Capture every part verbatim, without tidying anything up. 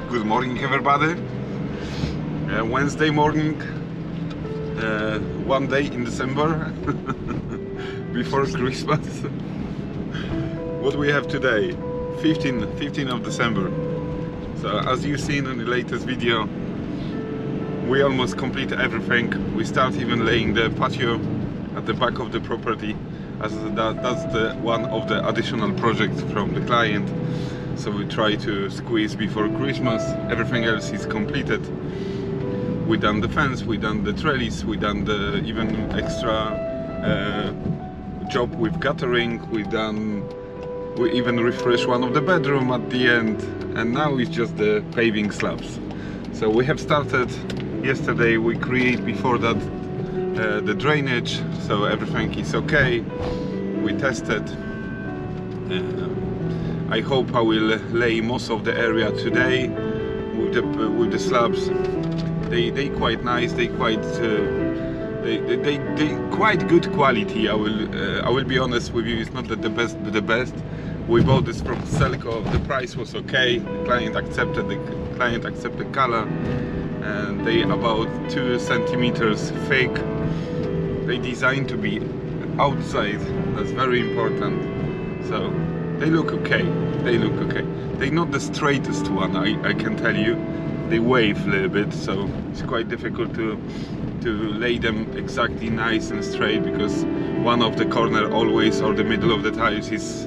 Good morning, everybody. Uh, Wednesday morning, uh, one day in December, before Christmas. What we have today? fifteenth of December. So as you've seen in the latest video, we almost complete everything. We start even laying the patio at the back of the property, as that, that's the one of the additional projects from the client. So we try to squeeze before Christmas. Everything else is completed. We done the fence, we done the trellis, we done the even extra uh, job with guttering. We done, we even refresh one of the bedroom at the end, and now it's just the paving slabs. So we have started yesterday. We create before that uh, the drainage, so everything is okay. We tested. Uh, I hope I will lay most of the area today with the uh, with the slabs. They they quite nice. They quite uh, they, they they they quite good quality. I will uh, I will be honest with you. It's not the best the best. We bought this from Selco. The price was okay. The client accepted the client accepted color, and they about two centimeters thick. They designed to be outside. That's very important. So they look okay. They look okay. They're not the straightest one, I, I can tell you. They wave a little bit, so it's quite difficult to to lay them exactly nice and straight, because one of the corner always, or the middle of the tiles, is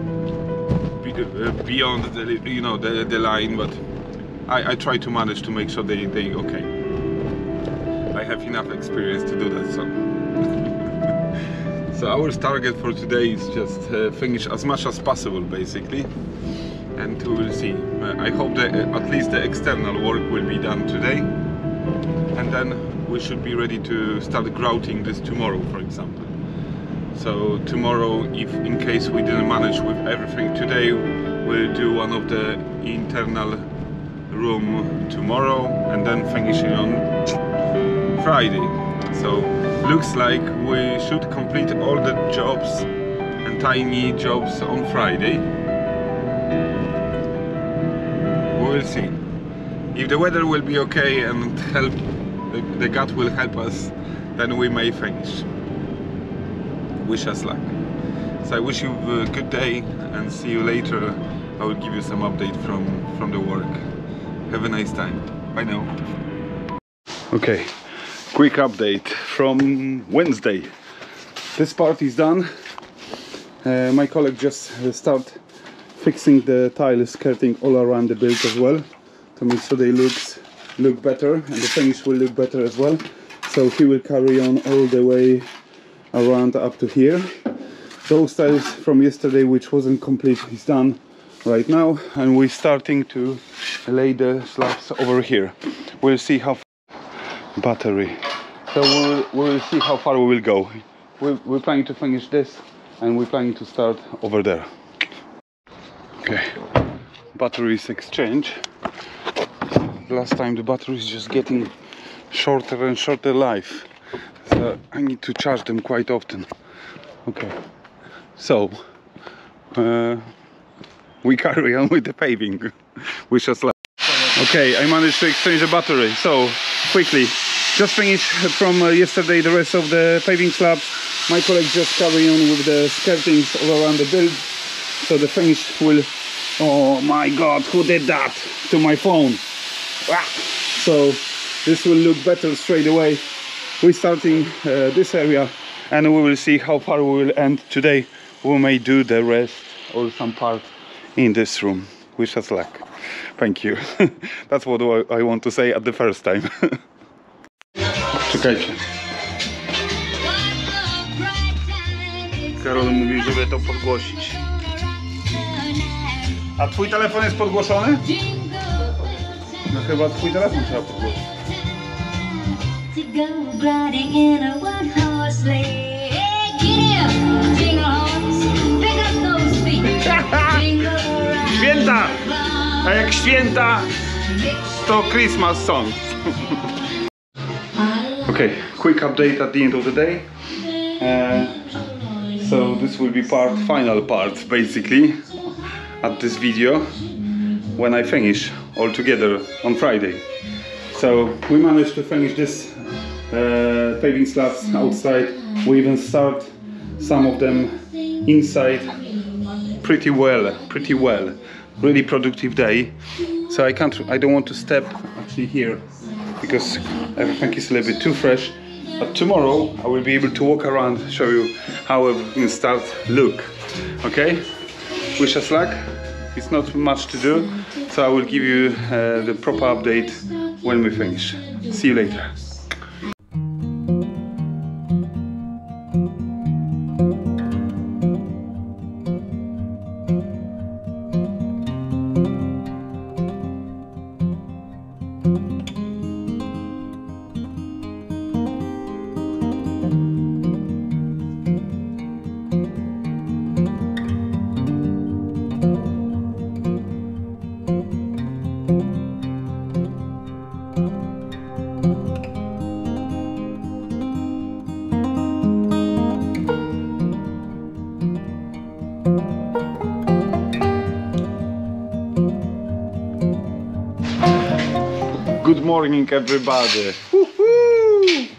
beyond the you know the, the line. But I, I try to manage to make sure they they okay. I have enough experience to do that. So. So our target for today is just uh, finish as much as possible, basically, and we will see. Uh, I hope that uh, at least the external work will be done today, and then we should be ready to start grouting this tomorrow, for example. So tomorrow, if in case we didn't manage with everything today, we'll do one of the internal room tomorrow, and then finishing on Friday. So looks like we should complete all the jobs and tiny jobs on Friday. We will see. If the weather will be okay and help, the, the gut will help us, then we may finish. Wish us luck. So I wish you a good day and see you later. I will give you some update from, from the work. Have a nice time. Bye now. Okay. Quick update from Wednesday. This part is done. Uh, my colleague just uh, start fixing the tile skirting all around the build as well, to make sure they looks look better and the finish will look better as well. So he will carry on all the way around up to here. Those tiles from yesterday, which wasn't complete, is done right now, and we're starting to lay the slabs over here. We'll see how battery. So we'll, we'll see how far we will go. We're, we're planning to finish this, and we're planning to start over there. Okay, batteries exchange. Last time the battery is just getting shorter and shorter life, so I need to charge them quite often. Okay, so uh, we carry on with the paving. Wish us luck. Okay, I managed to exchange the battery. So quickly. Just finished from uh, yesterday the rest of the paving slabs. My colleagues just carry on with the skirtings all around the build. So the finish will... Oh my god, who did that to my phone? Ah. So this will look better straight away. We're starting uh, this area, and we will see how far we will end today. We may do the rest or some part in this room. Wish us luck. Thank you. That's what I want to say at the first time. Czekajcie. Karol mówi, żeby to podgłosić. A twój telefon jest podgłoszony? No chyba twój telefon trzeba podgłosić. Święta! A jak święta, to Christmas song. Okay, quick update at the end of the day. Uh, so this will be part, final part basically, at this video. when I finish all together on Friday. So we managed to finish this uh, paving slabs outside. We even start some of them inside pretty well, pretty well. Really productive day. So I can't, I don't want to step actually here because everything is a little bit too fresh. But tomorrow I will be able to walk around, show you how everything starts look. Okay? Wish us luck. It's not much to do, so I will give you uh, the proper update when we finish. See you later. Good morning, everybody. Woohoo!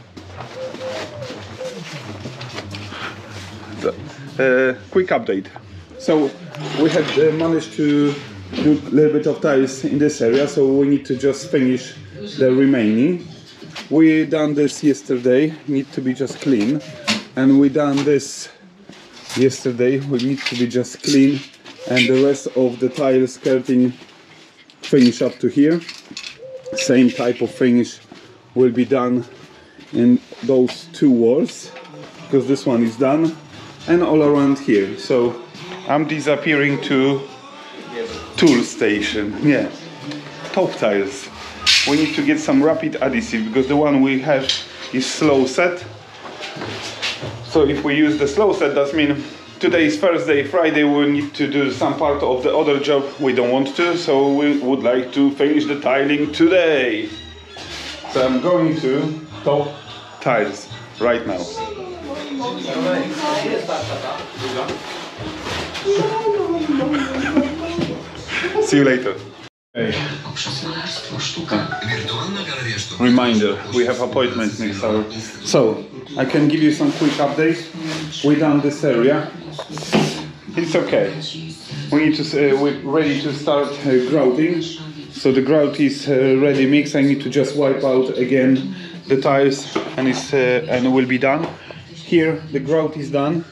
Uh, quick update. So we had uh, managed to do a little bit of tiles in this area, so we need to just finish the remaining. We done this yesterday, need to be just clean, and we done this yesterday. We need to be just clean, and the rest of the tile skirting finish up to here. Same type of finish will be done in those two walls, because this one is done, and all around here. So I'm disappearing to tool station. Yeah, top tiles. We need to get some rapid adhesive because the one we have is slow set. So if we use the slow set, that means today is Thursday, Friday we need to do some part of the other job we don't want to, so we would like to finish the tiling today. So I'm going to top tiles right now. See you later. Hey. Reminder, we have appointment next hour. So I can give you some quick update. We done this area. It's okay. We need to. Uh, we're ready to start uh, grouting. So the grout is uh, ready mixed. I need to just wipe out again the tiles, and it's uh, and it will be done. Here the grout is done.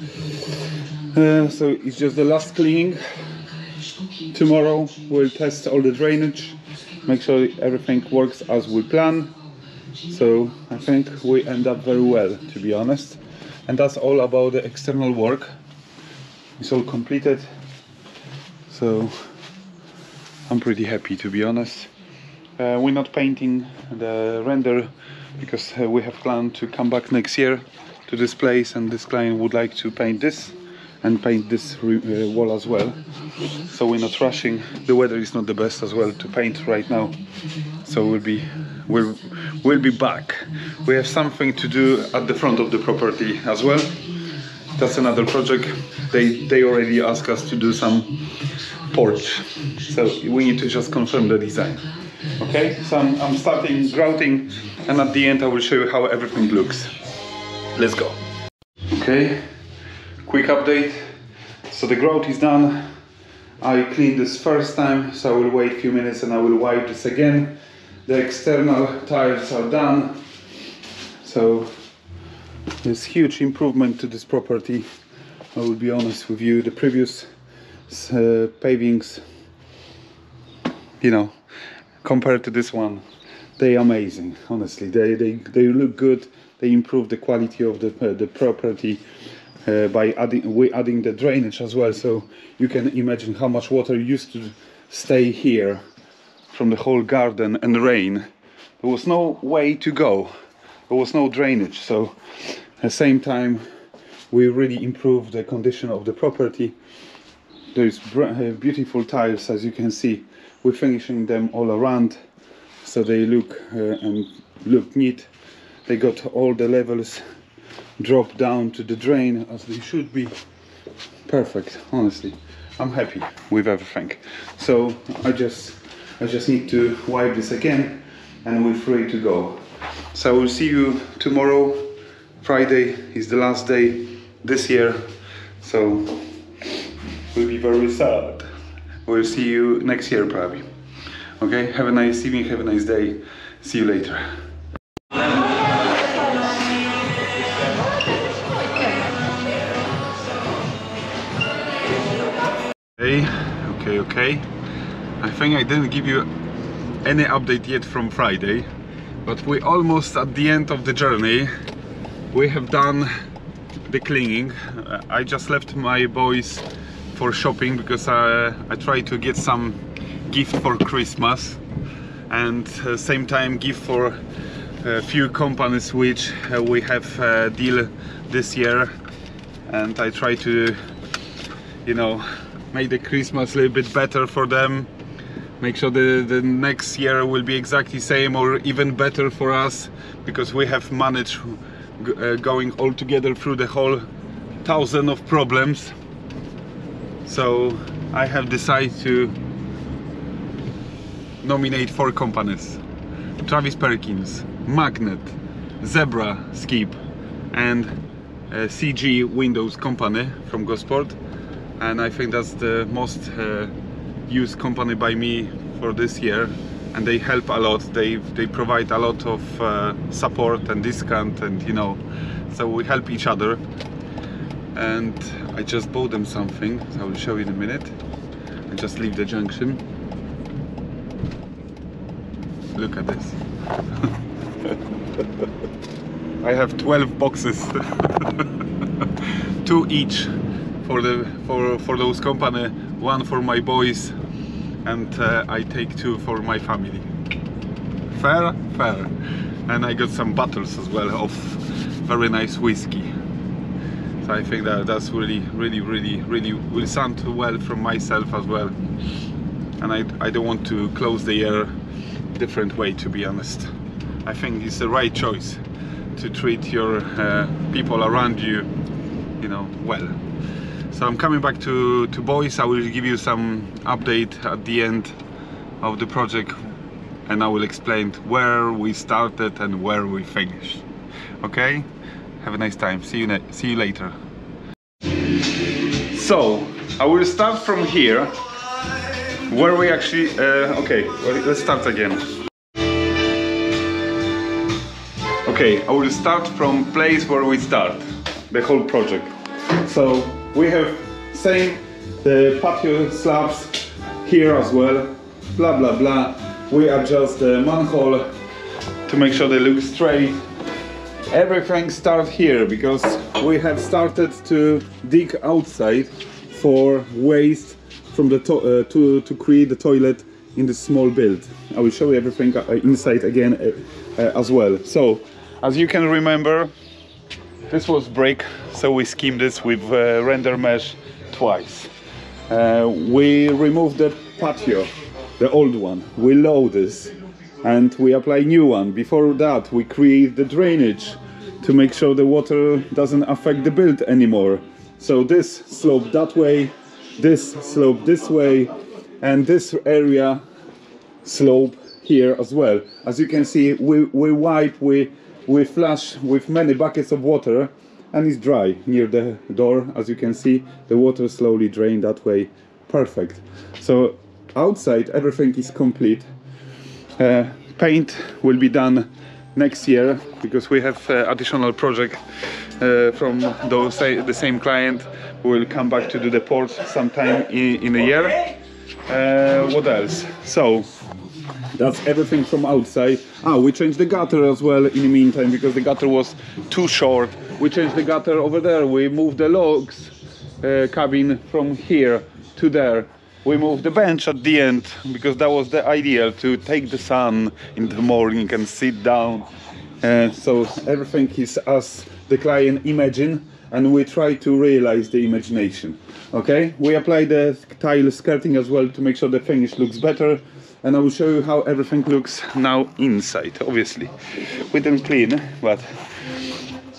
Uh, so it's just the last cleaning. Tomorrow we'll test all the drainage, make sure everything works as we plan. So I think we end up very well, to be honest. And that's all about the external work. It's all completed. So I'm pretty happy, to be honest. Uh, we're not painting the render because uh, we have planned to come back next year to this place, and this client would like to paint this and paint this uh, wall as well. So we're not rushing. The weather is not the best as well to paint right now. So we'll be we'll we'll be back. We have something to do at the front of the property as well. That's another project. They they already asked us to do some porch. So we need to just confirm the design. Okay, so I'm, I'm starting grouting, and at the end I will show you how everything looks. Let's go. Okay. Quick update. So the grout is done. I cleaned this first time, so I will wait a few minutes and I will wipe this again. The external tiles are done. So there's huge improvement to this property. I will be honest with you, the previous uh, pavings, you know, compared to this one, they are amazing. Honestly, they they, they look good. They improve the quality of the uh, the property. Uh, by adding, we adding the drainage as well, so you can imagine how much water used to stay here from the whole garden and rain. There was no way to go, there was no drainage, so at the same time we really improved the condition of the property. There's uh, beautiful tiles, as you can see. We're finishing them all around, so they look uh, and look neat. They got all the levels drop down to the drain as they should be. Perfect, honestly. I'm happy with everything. So I just I just need to wipe this again and we're free to go. So I will see you tomorrow. Friday is the last day this year, so we'll be very sad. We'll see you next year probably. Okay, have a nice evening, have a nice day. See you later. Okay, okay, okay. I think I didn't give you any update yet from Friday, but we're almost at the end of the journey. We have done the cleaning. Uh, I just left my boys for shopping because I, I tried to get some gift for Christmas and uh, same time gift for a few companies which uh, we have a deal this year, and I try to, you know, make the Christmas a little bit better for them, make sure the, the next year will be exactly same or even better for us, because we have managed uh, going all together through the whole thousand of problems. So I have decided to nominate four companies: Travis Perkins, Magnet, Zebra Skip and uh, C G Windows company from Gosport. And I think that's the most uh, used company by me for this year, and they help a lot. They they provide a lot of uh, support and discount, and you know, so we help each other. And I just bought them something, so I will show you in a minute. I just leave the junction. Look at this. I have twelve boxes, two each. For the for for those company, one for my boys, and uh, I take two for my family. Fair, fair. And I got some bottles as well of very nice whiskey. So I think that that's really, really, really, really will sound well from myself as well. And I I don't want to close the year different way, to be honest. I think it's the right choice to treat your uh, people around you, you know, well. So I'm coming back to, to boys. I will give you some update at the end of the project, and I will explain where we started and where we finished. Okay? Have a nice time. See you, see you later. So, I will start from here, where we actually... Uh, okay, well, let's start again. Okay, I will start from place where we start, the whole project. So, we have same the patio slabs here as well, blah blah blah. We adjust the manhole to make sure they look straight. Everything starts here because we have started to dig outside for waste from the to uh, to to create the toilet in the small build. I will show you everything inside again uh, uh, as well. So, as you can remember, this was brick, so we schemed this with uh, render mesh twice. Uh, we removed the patio, the old one. We load this and we apply new one. Before that, we create the drainage to make sure the water doesn't affect the build anymore. So this slope that way, this slope this way, and this area slope here as well. As you can see, we, we wipe, we We flush with many buckets of water, and it's dry near the door. As you can see, the water slowly drained that way. Perfect. So outside everything is complete. Uh, paint will be done next year because we have uh, additional project uh, from those the same client. We will come back to do the port sometime in, in a year. Uh, what else? So that's everything from outside. Ah, we changed the gutter as well in the meantime because the gutter was too short. We changed the gutter over there. We moved the logs uh, cabin from here to there. We moved the bench at the end because that was the idea, to take the sun in the morning and sit down. Uh, so everything is as the client imagine, and we try to realize the imagination. Okay, we apply the tile skirting as well to make sure the finish looks better. And I will show you how everything looks now inside. Obviously, we didn't clean, but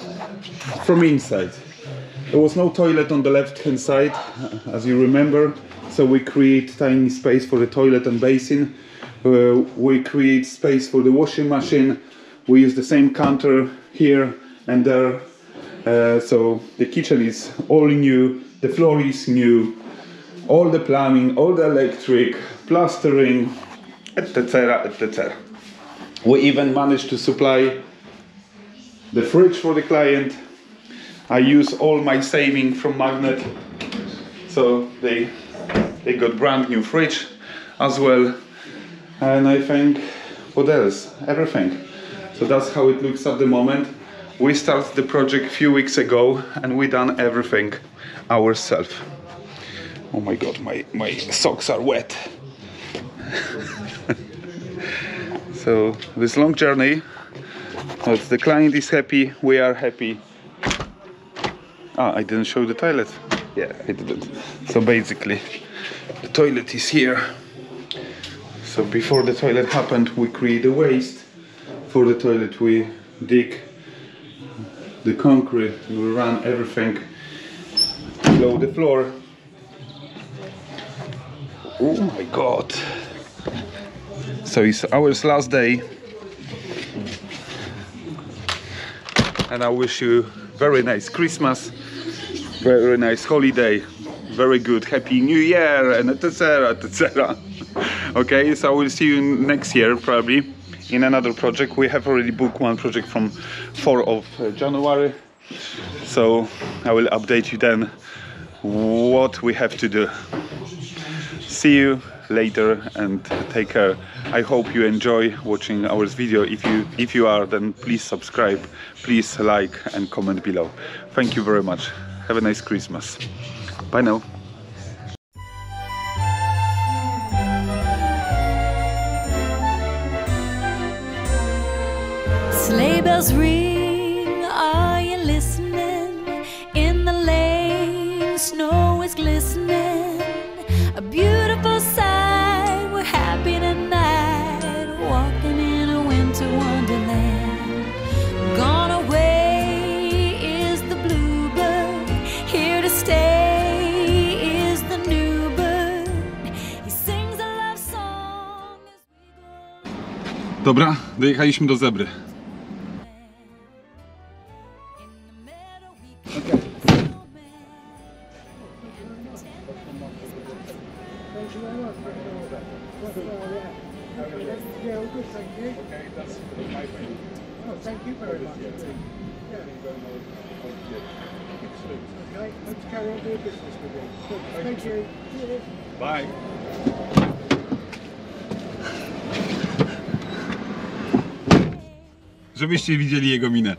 from inside. There was no toilet on the left hand side, as you remember. So we create tiny space for the toilet and basin. Uh, we create space for the washing machine. We use the same counter here and there. Uh, so the kitchen is all new, the floor is new, all the plumbing, all the electric, plastering, et cetera et cetera. We even managed to supply the fridge for the client. I use all my saving from Magnet, so they they got brand new fridge as well. And I think, what else? Everything. So that's how it looks at the moment. We started the project a few weeks ago and we done everything ourselves. Oh my god, my, my socks are wet. So this long journey, but the client is happy, we are happy. Ah, I didn't show the toilet. Yeah, I didn't. So basically, the toilet is here. So before the toilet happened, we create the waste. For the toilet, we dig the concrete, we run everything below the floor. Oh my god. So it's our last day. And I wish you very nice Christmas, very nice holiday, very good Happy New Year, and et cetera et cetera. Okay, so I will see you next year probably in another project. We have already booked one project from fourth of January. So I will update you then what we have to do. See you later and take care. I hope you enjoy watching our video. If you if you are, then please subscribe, please like and comment below. Thank you very much. Have a nice Christmas. Bye now. Sleigh bells ring, are you listening? In the lane, snow is glistening. A beautiful sight, we're happy tonight, walking in a winter wonderland. Gone away is the bluebird, here to stay is the new bird. He sings a love song as we go. Dobra, dojechaliśmy do Zebry. Yeah, all good, thank you. Okay, that's my friend. Oh, thank you very much. Yeah. Okay, hope to carry on doing business with you. Good. Thank you. Bye. Żebyście widzieli jego minę.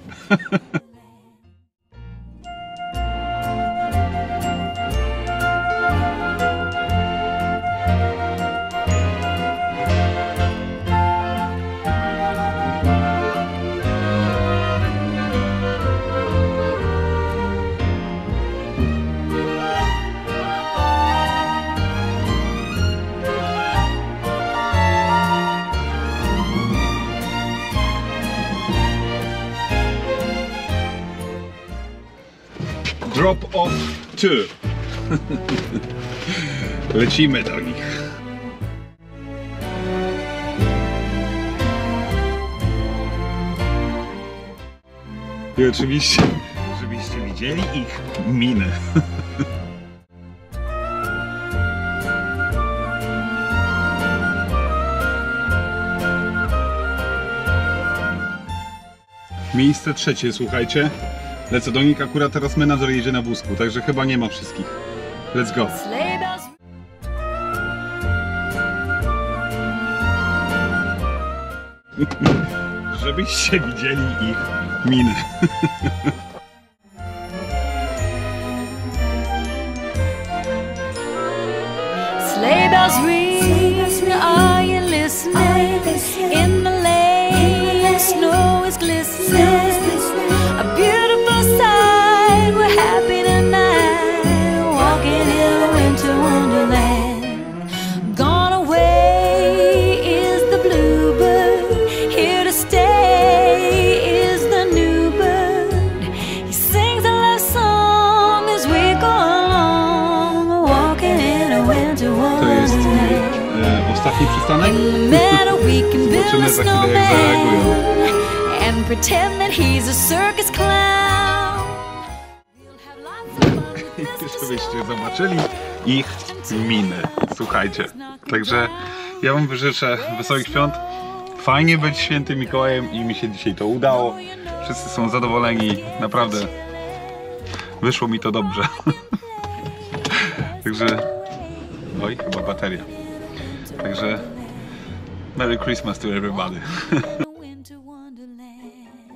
Drop off two. Lecimy do nich. I oczywiście, żebyście widzieli ich minę. Miejsce trzecie, słuchajcie. Lecę do nich, akurat teraz menadżer jedzie na wózku, także chyba nie ma wszystkich. Let's go! Żebyście widzieli ich miny. Sleigh bells ring, are you listening? In the lane, snow is glistening. A beautiful sight, we're happy tonight, walking in a winter wonderland. Gone away is the bluebird, here to stay is the new bird. He sings a love song as we go along, walking in a winter ostatni przystanek? Meadow we can build Zobaczymy a za chwilę, jak zareagują. snowman and pretend that he's a circus clown. We'll have lots of fun with this Żebyście zobaczyli ich miny. Słuchajcie. Także ja wam życzę wesołych świąt. Fajnie być świętym Mikołajem i mi się dzisiaj to udało. Wszyscy są zadowoleni. Naprawdę wyszło mi to dobrze. Także... Oj, chyba bateria. Także Merry Christmas to everybody. winter wonderland.